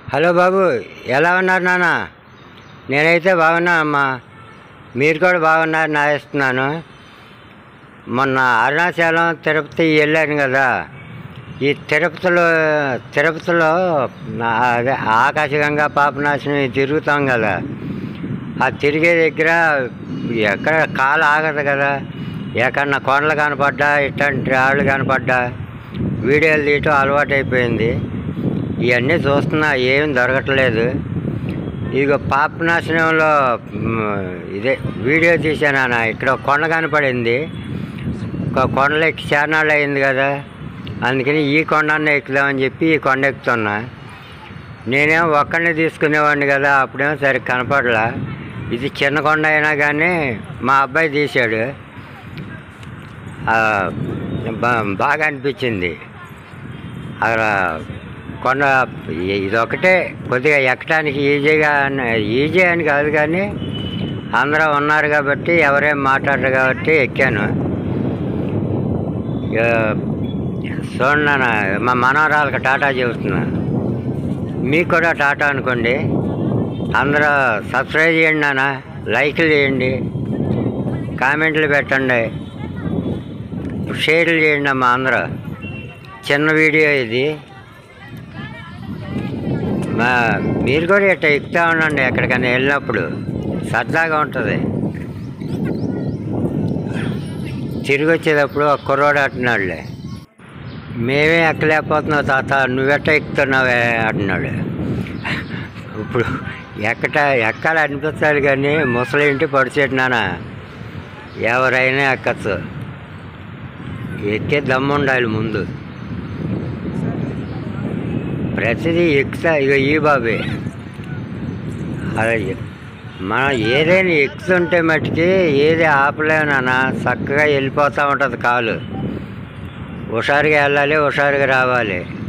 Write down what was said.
Hello బాబు, ఎలా ఉన్నారు నాన్న? నేనైతే బాగున్నానమ్మా. మీరు కూడా బాగున్నారని ఆశిస్తున్నాను. మొన్న అరుణాచలం తిరుపతి వెళ్ళాను కదా. ఈ తిరుపతిలో అదే ఆకాశగంగా పాపనాశనం తిరుగుతాం కదా. ఆ తిరిగే దగ్గర ఎక్కడ కాలు ఆగదు కదా. ఎక్కడన్నా కొండలు కనపడ్డా, ఇట్లాంటి రాళ్ళు కనపడ్డా వీడియోలు తీయటం అలవాటు అయిపోయింది. ఇవన్నీ చూస్తున్నా, ఏం దొరకట్లేదు. ఇదిగో పాపనాశనంలో ఇదే వీడియో తీసాను. ఇక్కడ కొండ కనపడింది. ఒక కొండలు ఎక్కి చార్నాళ్ళు అయింది కదా, అందుకని ఈ కొండన్న ఎక్కుదామని చెప్పి ఈ కొండ ఎక్కుతున్నా. నేనేమో ఒక్కడిని తీసుకునేవాడిని కదా, అప్పుడేమో సరిగ్గా కనపడలా. ఇది చిన్న కొండ అయినా కానీ మా అబ్బాయి తీశాడు. బాగా అనిపించింది. అక్కడ కొండ ఇదొకటే కొద్దిగా ఎక్కడానికి ఈజీ అని కాదు, కానీ అందరూ ఉన్నారు కాబట్టి ఎవరేం మాట్లాడరు కాబట్టి ఎక్కాను. చూడండి నాన్న, మా మనవరాలకు టాటా చెబుతున్నా. మీకు కూడా టాటా అనుకోండి. అందరూ సబ్స్క్రైబ్ చేయండి నాన్న, లైక్లు చేయండి, కామెంట్లు పెట్టండి, షేర్లు చేయండి అమ్మా. అందరూ చిన్న వీడియో ఇది. మీరు కూడా ఇట్లా ఎక్కుతూ ఉండండి, ఎక్కడికైనా వెళ్ళినప్పుడు సరదాగా ఉంటుంది. తిరిగి వచ్చేటప్పుడు ఒక కుర్రోడు అంటున్నాడులే, మేమే ఎక్కలేకపోతున్నావు తాత, నువ్వెట్ట ఎక్కుతున్నావే అంటున్నాడు. ఇప్పుడు ఎక్కాలి అనిపిస్తాడు, కానీ ముసలి ఇంటి పడిచేటినానా ఎవరైనా ఎక్కచ్చు. ఎక్కే దమ్ము ఉండాలి ముందు. ప్రతిదీ ఎక్కుతా. ఇక ఈ బాబే అలాగే మనం ఏదైనా ఎక్కుతుంటే మట్టుకి ఏది ఆపలేనా, చక్కగా వెళ్ళిపోతూ ఉంటుంది కాలు. హుషారుగా వెళ్ళాలి, హుషారుగా రావాలి.